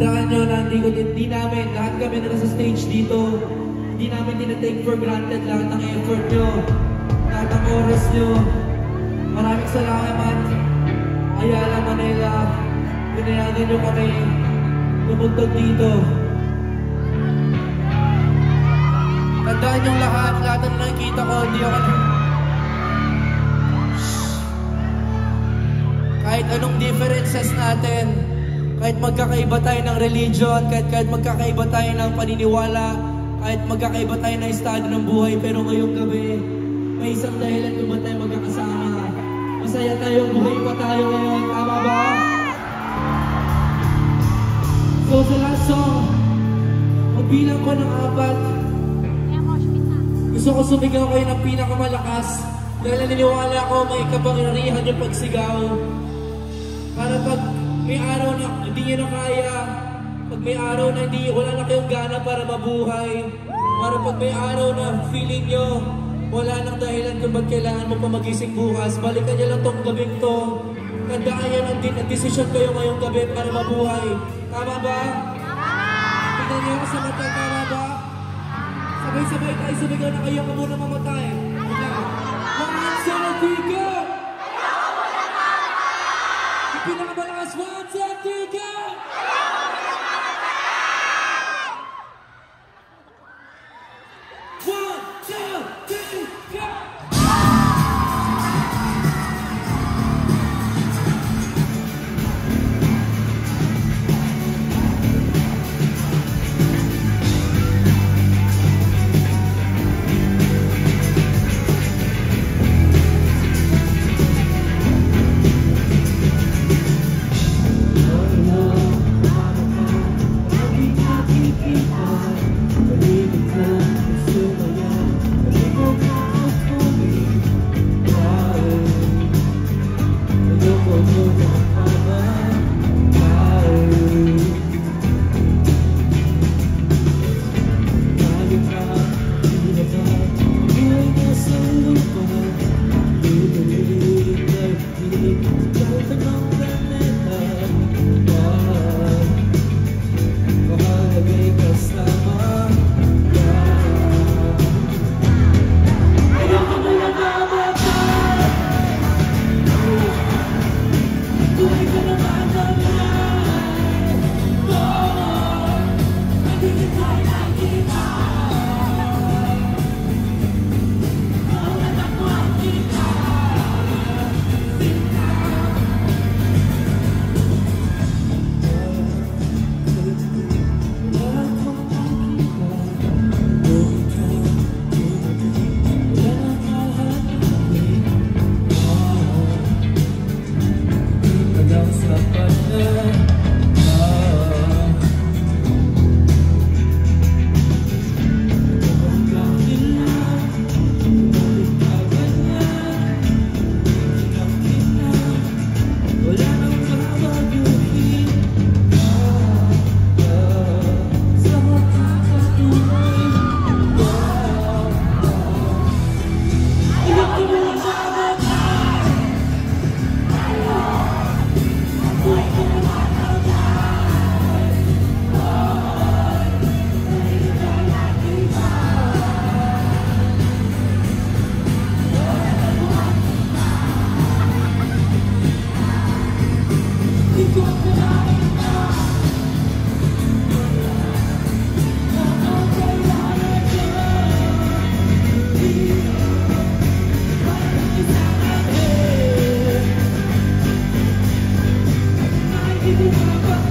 Tandaan nyo na hindi namin, lahat kami na nasa stage dito, hindi namin tinatake for granted lahat ng effort nyo, lahat ng oras nyo. Maraming salamat, Ayala Manila, pinayagan nyo kami lumundog dito. Tandaan nyo lahat na nakikita ko, hindi ako kahit anong differences natin, kahit magkakaiba tayo ng religion, kahit magkakaiba tayo ng paniniwala, kahit magkakaiba tayo ng estado ng buhay, pero ngayong gabi, may isang dahilan kung ba't tayo magkakasama. Masaya tayo, buhay pa tayo ngayon, tama ba? So sa last song, magbilang ko ng 4. Gusto ko sumigaw kayo ng pinakamalakas, dahil naniniwala ko may kapangyarihan yung pagsigaw. Para pag may araw na hindi nyo na kaya, pag may araw na wala na kayong gana para mabuhay, para pag may araw na feeling nyo, wala nang dahilan kung ba't kailangan mo pa magising bukas, balikan nyo lang tong gabing to. Tandaan nyo ang desisyon kayo ngayong gabi para mabuhay. Tama ba? Tignan nyo ako sa mata, tama ba? Sabay-sabay tayo, sumigaw na kayo ka muna mamatay. One, two, go! Pinakamalakas, 1, 2, 3, go! Give me